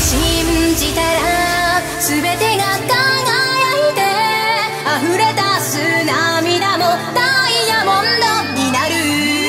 信じたら全てが輝いて溢れ出す涙もダイヤモンドになる。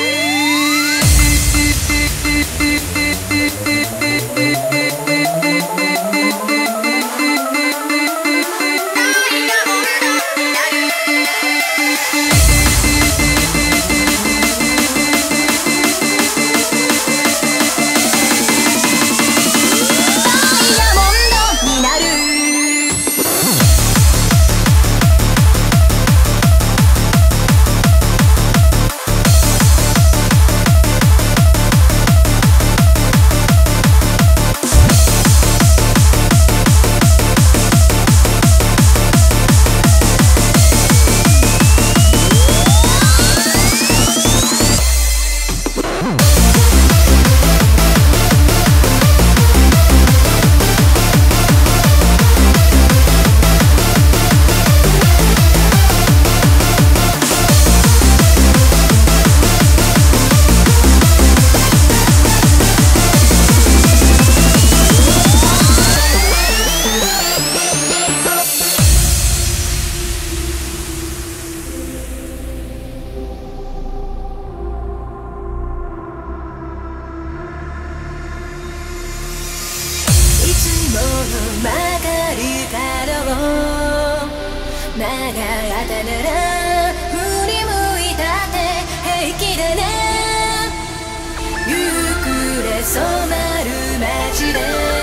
曲がる角を曲がったなら振り向いたって平気だね。夕暮れ染まる街で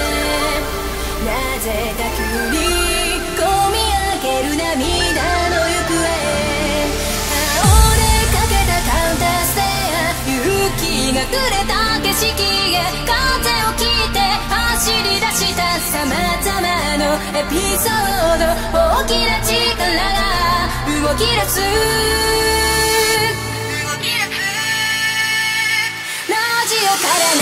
なぜか急にこみ上げる涙の行方。倒れかけたカウンターステア、勇気がくれた景色へ風を切って走り出した様々のエピソード。大きな力が動き出す。ラジオから